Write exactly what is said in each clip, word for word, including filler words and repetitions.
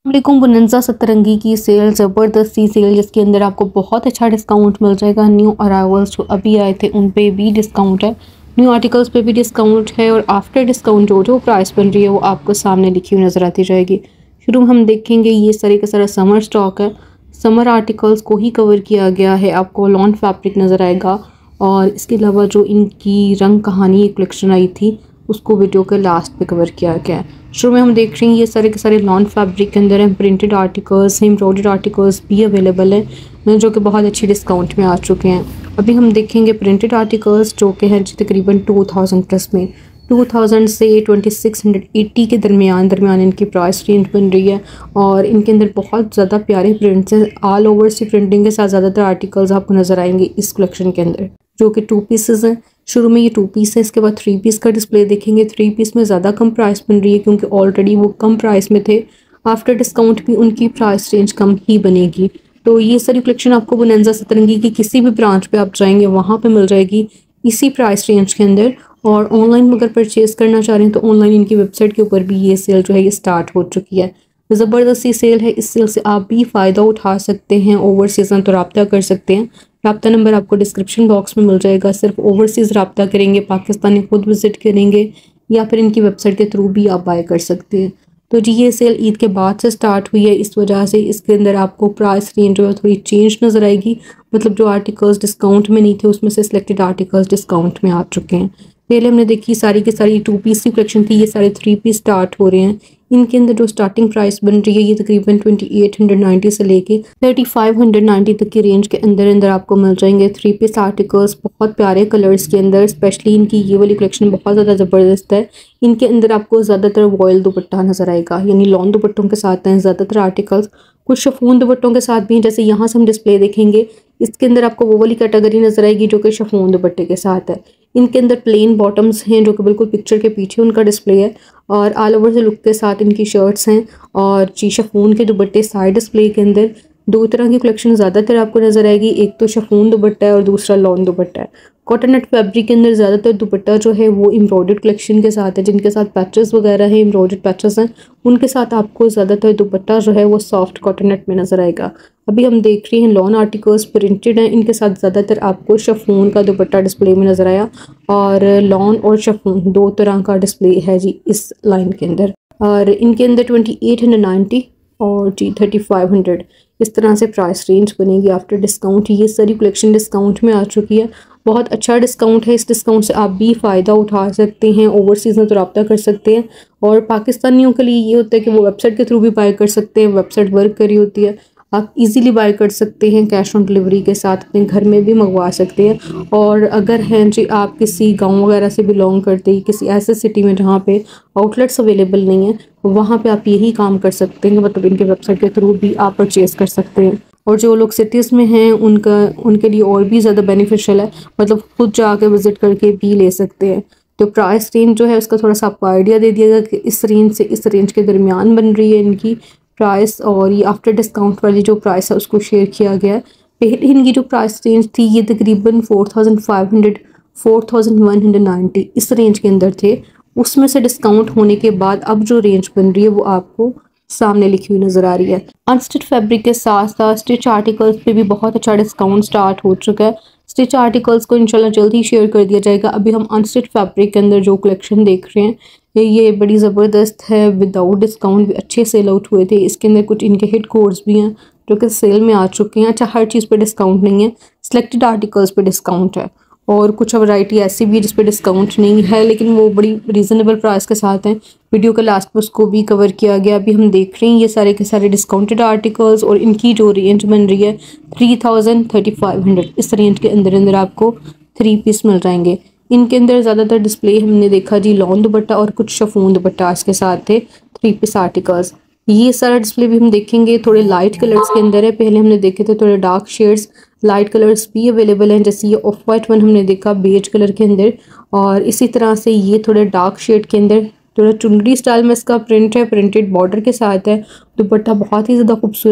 वालेकुम। बोनंजा सतरंगी की सेल, ज़बरदस्ती सेल जिसके अंदर आपको बहुत अच्छा डिस्काउंट मिल जाएगा। न्यू अराइवल्स जो अभी आए थे उन पे भी डिस्काउंट है, न्यू आर्टिकल्स पे भी डिस्काउंट है और आफ्टर डिस्काउंट जो जो प्राइस बन रही है वो आपको सामने लिखी हुई नज़र आती जाएगी। शुरू में हम देखेंगे ये सारे का सारा समर स्टॉक है, समर आर्टिकल्स को ही कवर किया गया है। आपको लॉन फैब्रिक नज़र आएगा और इसके अलावा जो इनकी रंग कहानी एक कलेक्शन आई थी उसको वीडियो के लास्ट पे कवर किया गया है। शुरू में हम देख रहे हैं ये सारे के सारे लॉन फैब्रिक के अंदर हैं, प्रिंटेड आर्टिकल्स, एम्ब्रॉयडर्ड आर्टिकल्स भी अवेलेबल हैं जो कि बहुत अच्छी डिस्काउंट में आ चुके हैं। अभी हम देखेंगे प्रिंटेड आर्टिकल्स जो कि हैं तकरीबन टू थाउजेंड प्लस में, टू थाउजेंड से ट्वेंटी सिक्स हंड्रेड एट्टी के दरमियान दरमियान इनकी प्राइस रेंज बन रही है और इनके अंदर बहुत ज़्यादा प्यारे प्रिंट्स हैं। ऑल ओवर सी प्रिंटिंग के साथ ज़्यादातर आर्टिकल्स आपको नज़र आएंगे इस कलेक्शन के अंदर जो कि टू पीसेस हैं। शुरू में ये टू पीस है, इसके बाद थ्री पीस का डिस्प्ले देखेंगे। थ्री पीस में ज़्यादा कम प्राइस बन रही है क्योंकि ऑलरेडी वो कम प्राइस में थे, आफ्टर डिस्काउंट भी उनकी प्राइस रेंज कम ही बनेगी। तो ये सारी कलेक्शन आपको बोनंजा सतरंगी की किसी भी ब्रांच पे आप जाएंगे वहाँ पे मिल जाएगी इसी प्राइस रेंज के अंदर। और ऑनलाइन अगर परचेज़ करना चाह रहे हैं तो ऑनलाइन इनकी वेबसाइट के ऊपर भी ये सेल जो है ये स्टार्ट हो चुकी है। ज़बरदस्ती सेल है, इस सेल से आप भी फ़ायदा उठा सकते हैं। ओवरसीज़ तो रब्ता कर सकते हैं, रब्ता नंबर आपको डिस्क्रिप्शन बॉक्स में मिल जाएगा। सिर्फ ओवरसीज़ रब्ता करेंगे, पाकिस्तानी खुद विज़िट करेंगे या फिर इनकी वेबसाइट के थ्रू भी आप बाय कर सकते हैं। तो जी ये सेल ईद के बाद से स्टार्ट हुई है, इस वजह से इसके अंदर आपको प्राइस रेंज जो है थोड़ी चेंज नज़र आएगी। मतलब जो आर्टिकल्स डिस्काउंट में नहीं थे उसमें से सिलेक्टेड आर्टिकल्स डिस्काउंट में आ चुके हैं। पहले हमने देखी सारी की सारी टू पीस की कलेक्शन थी, ये सारे थ्री पीस स्टार्ट हो रहे हैं। इनके अंदर जो स्टार्टिंग प्राइस बन रही है ये तकरीबन ट्वेंटी एट हंड्रेड नाइन्टी से लेके थर्टी फाइव हंड्रेड नाइन्टी तक की रेंज के अंदर अंदर आपको मिल जाएंगे थ्री पीस आर्टिकल्स बहुत प्यारे कलर्स के अंदर। स्पेशली इनकी ये वाली कलेक्शन बहुत ज़्यादा ज़बरदस्त है। इनके अंदर आपको ज़्यादातर वॉयल दुपट्टा नज़र आएगा, यानी लॉन दुपट्टों के साथ हैं ज़्यादातर आर्टिकल्स, कुछ शफून दुपट्टों के साथ भी हैं। जैसे यहाँ से हम डिस्प्ले देखेंगे इसके अंदर आपको वो वाली कैटेगरी नज़र आएगी जो कि शफून दुपट्टे के साथ है। इनके अंदर प्लेन बॉटम्स हैं जो कि बिल्कुल पिक्चर के पीछे उनका डिस्प्ले है और ऑल ओवर से लुक के साथ इनकी शर्ट्स हैं और जी शफून के दुपट्टे साइड डिस्प्ले के अंदर। दो तरह की कलेक्शन ज़्यादातर आपको नज़र आएगी, एक तो शफून दुपट्टा है और दूसरा लॉन दुपट्टा है। कॉटन नेट फैब्रिक के अंदर ज़्यादातर दुपट्टा जो है वो एम्ब्रॉयडर्ड कलेक्शन के साथ है, जिनके साथ पैचेस वगैरह हैं, एम्ब्रॉयडर्ड पैचेस हैं, उनके साथ आपको ज़्यादातर दुपट्टा जो है वो सॉफ्ट कॉटन नेट में नज़र आएगा। अभी हम देख रहे हैं लॉन आर्टिकल्स प्रिंटेड हैं, इनके साथ ज़्यादातर आपको शफून का दुपट्टा डिस्प्ले में नज़र आया और लॉन और शफून दो तरह का डिस्प्ले है जी इस लाइन के अंदर। और इनके अंदर ट्वेंटी एट हंड्रेड नाइन्टी और जी थर्टी फाइव हंड्रेड इस तरह से प्राइस रेंज बनेगी आफ्टर डिस्काउंट। ये सारी कलेक्शन डिस्काउंट में आ चुकी है, बहुत अच्छा डिस्काउंट है। इस डिस्काउंट से आप भी फ़ायदा उठा सकते हैं, ओवरसीज़ में तो रब्ता कर सकते हैं। और पाकिस्तानियों के लिए ये होता है कि वो वेबसाइट के थ्रू भी बाय कर सकते हैं, वेबसाइट वर्क कर रही होती है, आप इजीली बाय कर सकते हैं, कैश ऑन डिलीवरी के साथ अपने घर में भी मंगवा सकते हैं। और अगर हैं जी आप किसी गांव वगैरह से बिलोंग करते हैं, किसी ऐसे सिटी में जहाँ पे आउटलेट्स अवेलेबल नहीं है, वहाँ पे आप यही काम कर सकते हैं, मतलब इनके वेबसाइट के थ्रू भी आप परचेज़ कर सकते हैं। और जो लोग सिटीज़ में हैं उनका उनके लिए और भी ज़्यादा बेनिफिशियल है, मतलब खुद जाके विज़िट करके भी ले सकते हैं। तो प्राइस रेंज जो है उसका थोड़ा सा आपको आइडिया दे दिएगा कि इस रेंज से इस रेंज के दरमियान बन रही है इनकी प्राइस। और ये आफ्टर डिस्काउंट वाली जो प्राइस है उसको शेयर किया गया है। पहले इनकी जो प्राइस रेंज थी ये तकरीबन four thousand five hundred four thousand one hundred ninety इस रेंज के अंदर थे। उसमें से डिस्काउंट होने के बाद अब जो रेंज बन रही है वो आपको सामने लिखी हुई नज़र आ रही है। अनस्टिच फैब्रिक के साथ साथ स्टिच आर्टिकल्स पे भी बहुत अच्छा डिस्काउंट स्टार्ट हो चुका है। स्टिच आर्टिकल्स को इंशाल्लाह जल्द ही शेयर कर दिया जाएगा। अभी हम अनस्टिच फैब्रिक के अंदर जो कलेक्शन देख रहे हैं ये बड़ी ज़बरदस्त है, विदाउट डिस्काउंट भी अच्छे सेल आउट हुए थे। इसके अंदर कुछ इनके हिट कोड्स भी हैं जो कि सेल में आ चुके हैं। अच्छा, हर चीज़ पे डिस्काउंट नहीं है, सिलेक्टेड आर्टिकल्स पे डिस्काउंट है और कुछ वैरायटी ऐसी भी है जिस पे डिस्काउंट नहीं है, लेकिन वो बड़ी रीज़नेबल प्राइस के साथ हैं। वीडियो के लास्ट पर उसको भी कवर किया गया। अभी हम देख रहे हैं ये सारे के सारे डिस्काउंटेड आर्टिकल्स और इनकी जो रेंज बन रही है three thousand thirty five hundred इस रेंज के अंदर अंदर आपको थ्री पीस मिल जाएंगे। इनके अंदर ज़्यादातर डिस्प्ले हमने देखा जी लॉन दुपट्टा और कुछ शफून दुपट्टा के साथ थे थ्री पीस आर्टिकल्स। ये सारा डिस्प्ले भी हम देखेंगे थोड़े लाइट कलर्स के अंदर है, पहले हमने देखे थे थोड़े डार्क शेड्स, लाइट कलर्स भी अवेलेबल हैं। जैसे ये ऑफ वाइट वन हमने देखा बेज कलर के अंदर और इसी तरह से ये थोड़े डार्क शेड के अंदर थोड़ा चुनरी स्टाइल में इसका प्रिंट है, प्रिंटेड बॉर्डर के साथ है। दुपट्टा बहुत ही ज़्यादा खूबसूरत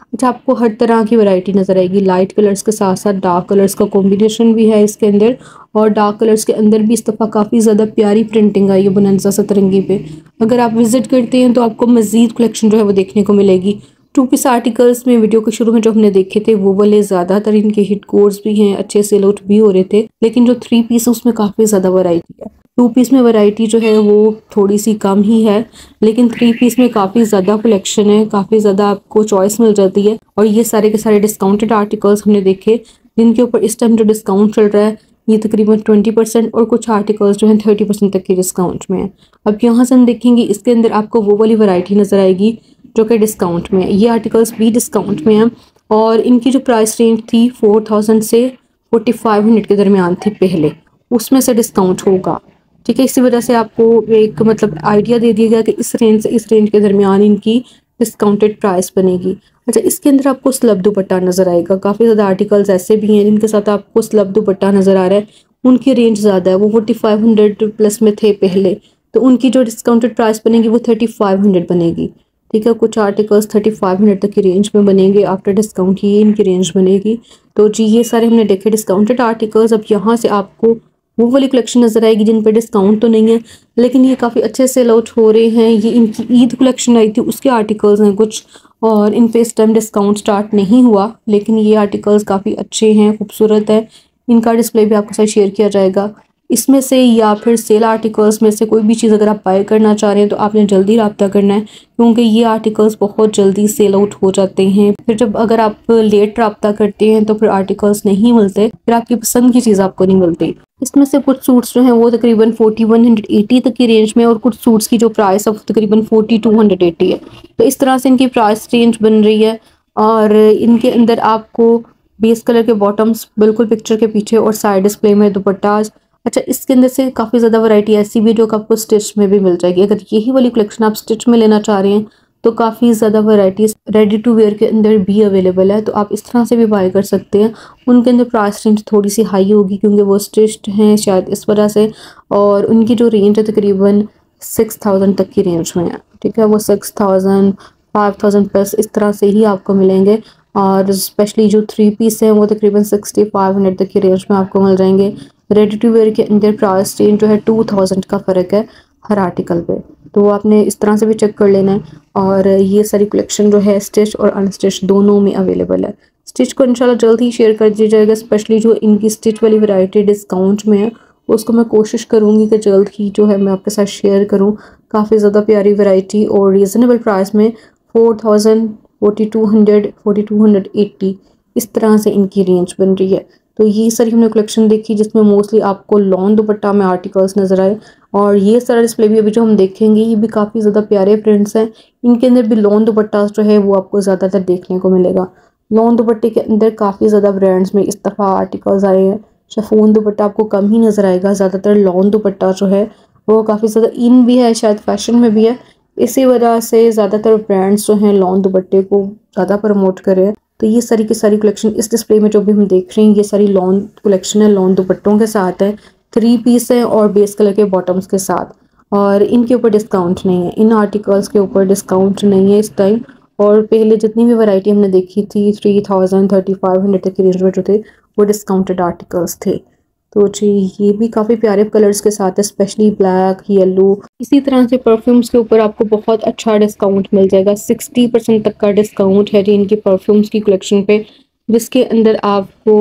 अच्छा, आपको हर तरह की वैरायटी नज़र आएगी, लाइट कलर्स के साथ साथ डार्क कलर्स का कॉम्बिनेशन भी है इसके अंदर, और डार्क कलर्स के अंदर भी इस दफ़ा काफ़ी ज़्यादा प्यारी प्रिंटिंग आई है बोनांजा सतरंगी पे। अगर आप विजिट करते हैं तो आपको मज़ीद कलेक्शन जो है वो देखने को मिलेगी। टू पीस आर्टिकल्स में वीडियो के शुरू में जो हमने देखे थे वो वाले ज़्यादातर इनके हिट कोर्स भी हैं, अच्छे सेल आउट भी हो रहे थे, लेकिन जो थ्री पीस है उसमें काफ़ी ज़्यादा वैरायटी है। टू पीस में वैरायटी जो है वो थोड़ी सी कम ही है, लेकिन थ्री पीस में काफ़ी ज़्यादा कलेक्शन है, काफ़ी ज़्यादा आपको चॉइस मिल जाती है। और ये सारे के सारे डिस्काउंटेड आर्टिकल्स हमने देखे जिनके ऊपर इस टाइम जो डिस्काउंट चल रहा है ये तकरीबन ट्वेंटी परसेंट, और कुछ आर्टिकल्स जो हैं थर्टी परसेंट तक के डिस्काउंट में है। अब यहाँ से हम देखेंगे इसके अंदर आपको वो वाली वैरायटी नज़र आएगी जो कि डिस्काउंट में है। ये आर्टिकल्स भी डिस्काउंट में हैं और इनकी जो प्राइस रेंज थी फोर थाउजेंड से फोर्टी फाइव हंड्रेड के दरमियान थी पहले, उसमें से डिस्काउंट होगा। ठीक है, इसी वजह से आपको एक मतलब आइडिया दे दिया गया कि इस रेंज से इस रेंज के दरमियान इनकी डिस्काउंटेड प्राइस बनेगी। अच्छा, इसके अंदर आपको स्लब दुपट्टा नज़र आएगा। काफ़ी ज़्यादा आर्टिकल्स ऐसे भी हैं जिनके साथ आपको स्लब दुपट्टा नज़र आ रहा है, उनकी रेंज ज़्यादा है, वो फोर्टी फाइव हंड्रेड प्लस में थे पहले, तो उनकी जो डिस्काउंटेड प्राइस बनेगी वो थर्टी फाइव हंड्रेड बनेगी। ठीक है, कुछ आर्टिकल्स थर्टी फाइव हंड्रेड तक की रेंज में बनेंगे, आफ्टर डिस्काउंट ये इनकी रेंज बनेगी। तो जी ये सारे हमने देखे डिस्काउंटेड आर्टिकल्स। अब यहाँ से आपको वो वाली कलेक्शन नज़र आएगी जिन पे डिस्काउंट तो नहीं है, लेकिन ये काफ़ी अच्छे सेल आउट हो रहे हैं। ये इनकी ईद कलेक्शन आई थी उसके आर्टिकल्स हैं कुछ, और इन पे इस टाइम डिस्काउंट स्टार्ट नहीं हुआ, लेकिन ये आर्टिकल्स काफ़ी अच्छे हैं, खूबसूरत है। इनका डिस्प्ले भी आपके साथ शेयर किया जाएगा। इसमें से या फिर सेल आर्टिकल्स में से कोई भी चीज़ अगर आप बाय करना चाह रहे हैं तो आपने जल्दी रब्ता करना है, क्योंकि ये आर्टिकल्स बहुत जल्दी सेल आउट हो जाते हैं। फिर जब अगर आप लेट रब्ता करते हैं तो फिर आर्टिकल्स नहीं मिलते, फिर आपकी पसंद की चीज़ आपको नहीं मिलती। इसमें से कुछ सूट्स जो हैं वो तकरीबन फोर्टी वन हंड्रेड एटी तक की रेंज में, और कुछ सूट्स की जो प्राइस है वो तकरीबन फोर्टी टू हंड्रेड एटी है। तो इस तरह से इनकी प्राइस रेंज बन रही है। और इनके अंदर आपको बेस कलर के बॉटम्स बिल्कुल पिक्चर के पीछे और साइड डिस्प्ले में दुपट्टाज। अच्छा, इसके अंदर से काफ़ी ज़्यादा वैरायटी ऐसी भी जो आपको स्टिच में भी मिल जाएगी। अगर यही वाली कलेक्शन आप स्टिच में लेना चाह रहे हैं तो काफ़ी ज़्यादा वैराइटीज़ रेडी टू वेयर के अंदर भी अवेलेबल है, तो आप इस तरह से भी बाय कर सकते हैं। उनके अंदर प्राइस रेंज थोड़ी सी हाई होगी क्योंकि वो स्टिच्ड हैं शायद इस वजह से, और उनकी जो रेंज है तकरीबन सिक्स थाउजेंड तक की रेंज में है। ठीक है, वो six thousand five thousand plus इस तरह से ही आपको मिलेंगे। और स्पेशली जो थ्री पीस हैं वो तकरीबन सिक्सटी फाइव हंड्रेड तक की रेंज में आपको मिल जाएंगे। रेडी टू वेयर के अंदर प्राइस रेंज जो है टू थाउजेंड का फ़र्क है हर आर्टिकल पे, तो आपने इस तरह से भी चेक कर लेना है। और ये सारी कलेक्शन जो है स्टिच और अनस्टिच दोनों में अवेलेबल है। स्टिच को इंशाल्लाह जल्द ही शेयर कर दिया जाएगा, स्पेशली जो इनकी स्टिच वाली वैरायटी डिस्काउंट में है उसको मैं कोशिश करूँगी कि जल्द ही जो है मैं आपके साथ शेयर करूँ। काफ़ी ज़्यादा प्यारी वैरायटी और रीज़नेबल प्राइस में four thousand forty two hundred forty two hundred eighty इस तरह से इनकी रेंज बन रही है। तो ये सारी हमने कलेक्शन देखी जिसमें मोस्टली आपको लॉन दुपट्टा में आर्टिकल्स नज़र आए, और ये सारा डिस्प्ले भी अभी जो हम देखेंगे ये भी काफ़ी ज़्यादा प्यारे प्रिंट्स हैं। इनके अंदर भी लॉन दुपट्टा जो है वो आपको ज़्यादातर देखने को मिलेगा। लॉन दुपट्टे के अंदर काफ़ी ज़्यादा ब्रांड्स में इस दफ़ा आर्टिकल्स आए हैं। शिफॉन दुपट्टा आपको कम ही नज़र आएगा, ज़्यादातर लॉन दुपट्टा जो है वो काफ़ी ज़्यादा इन भी है, शायद फैशन में भी है। इसी वजह से ज़्यादातर ब्रांड्स जो हैं लॉन दुपट्टे को ज़्यादा प्रमोट कर रहे हैं। तो ये सारी की सारी कलेक्शन इस डिस्प्ले में जो भी हम देख रहे हैं ये सारी लॉन कलेक्शन है, लॉन दुपट्टों के साथ है, थ्री पीस है और बेस कलर के बॉटम्स के साथ। और इनके ऊपर डिस्काउंट नहीं है, इन आर्टिकल्स के ऊपर डिस्काउंट नहीं है इस टाइम। और पहले जितनी भी वैरायटी हमने देखी थी three thousand thirty five hundred तक की रेंज में जो थे वो डिस्काउंटेड आर्टिकल्स थे। तो जी ये भी काफ़ी प्यारे कलर्स के साथ है, स्पेशली ब्लैक, येलो। इसी तरह से परफ्यूम्स के ऊपर आपको बहुत अच्छा डिस्काउंट मिल जाएगा, सिक्सटी परसेंट तक का डिस्काउंट है जी इनकी परफ्यूम्स की कलेक्शन पे, जिसके अंदर आपको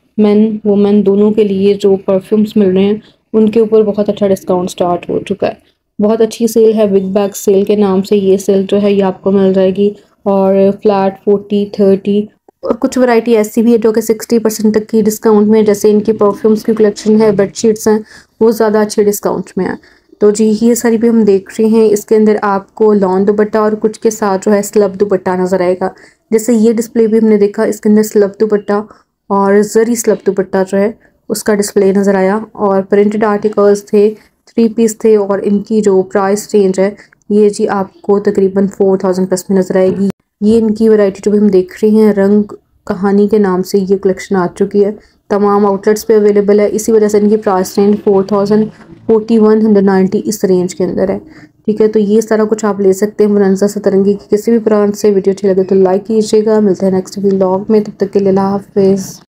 मेन वुमेन दोनों के लिए जो परफ्यूम्स मिल रहे हैं उनके ऊपर बहुत अच्छा डिस्काउंट स्टार्ट हो चुका है। बहुत अच्छी सेल है, बिग बैग सेल के नाम से ये सेल जो है ये आपको मिल जाएगी, और फ्लैट फोर्टी थर्टी और कुछ वैरायटी ऐसी भी है जो कि सिक्सटी परसेंट तक की डिस्काउंट में, जैसे इनकी परफ्यूम्स की कलेक्शन है, बेडशीट्स हैं, वो ज़्यादा अच्छे डिस्काउंट में है। तो जी ये सारी भी हम देख रहे हैं। इसके अंदर आपको लॉन दुपट्टा और कुछ के साथ जो है स्लब दुपट्टा नज़र आएगा। जैसे ये डिस्प्ले भी हमने देखा, इसके अंदर स्लब दुपट्टा और जरी स्लब दुपट्टा जो है उसका डिस्प्ले नज़र आया, और प्रिंटेड आर्टिकल्स थे, थ्री पीस थे, और इनकी जो प्राइस रेंज है ये जी आपको तकरीबन फोर थाउजेंड प्लस में नज़र आएगी। ये इनकी वैरायटी जो भी हम देख रहे हैं रंग कहानी के नाम से ये कलेक्शन आ चुकी है, तमाम आउटलेट्स पे अवेलेबल है। इसी वजह से इनकी price range four thousand forty one hundred ninety इस रेंज के अंदर है। ठीक है, तो ये सारा कुछ आप ले सकते हैं मुरंजा सतरंगी की किसी भी ब्रांड से। वीडियो अच्छी लगे तो लाइक कीजिएगा। मिलते हैं नेक्स्ट व्लॉग में, तब तक के लिए अल्लाह हाफिज़।